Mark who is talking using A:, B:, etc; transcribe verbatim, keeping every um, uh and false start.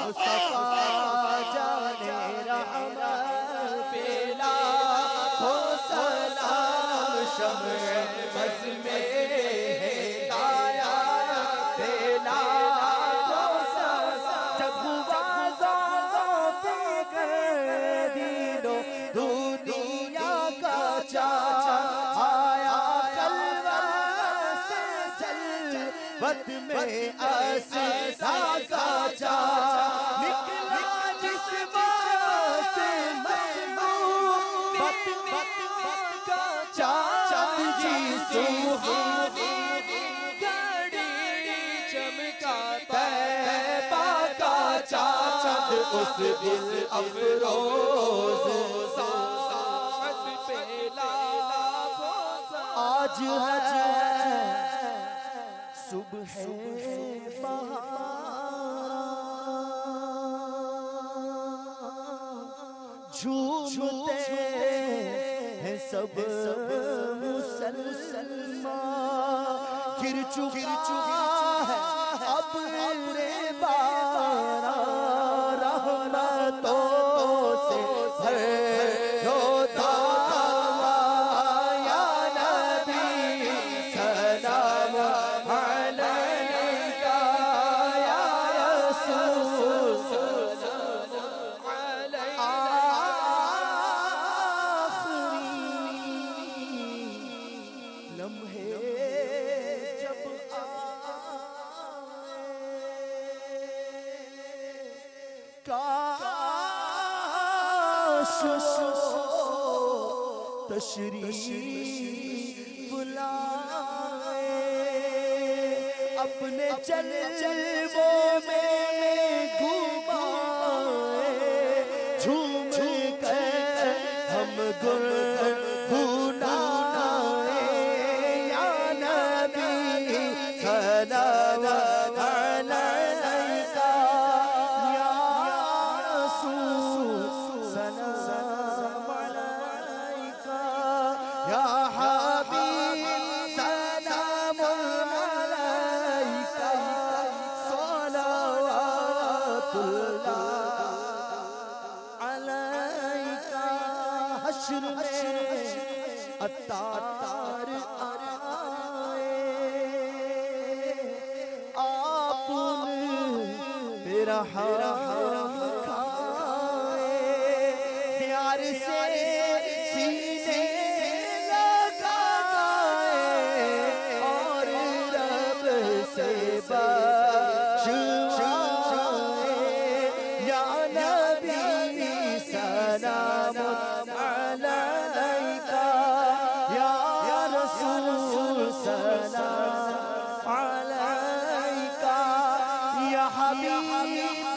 A: مصطفیٰ جانے رحمت پیلا ہو سلام شمع بز میں ہدایت پیلا ہو سلام جب ہوا فکر دینو دنیا کا چاچا آیا خلوت سے جلوت میں اسدا کا چاچا نکلا جس بات محبوبت کا چاچا جی سوہانی گھڑی چمکا طیبہ کا چاچا اس دل افروز ساعت پہ لاکھوں آج ہے صبح بہار جھومتے ہیں سب مسلمان گر چکا ہے اب رے بارا رحمتوں سے بھرو دعوا یا نبی سلام علیکہ یا رسول سلام علیکہ آخری لمحے جب کاش تشریف لائے اپنے جلووں میں گھمائے جھوم کر ہم گنگنائے یا نبی سلام علیکہ یا رسول سلام علیکہ یا حبیب سلام علیکہ صلوات اللہ علیکہ حشر میں عطار آئے آپ نے تیرا حرم کھائے پیار سے سینے لگائے اور رب سے بخشوائے یا نبی سلام علیکہ یا رسول سلام علیکہ یا حبیب